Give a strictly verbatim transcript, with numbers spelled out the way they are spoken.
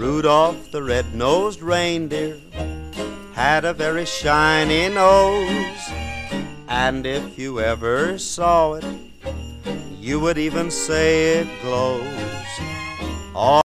Rudolph the red-nosed reindeer had a very shiny nose, and if you ever saw it, you would even say it glows. All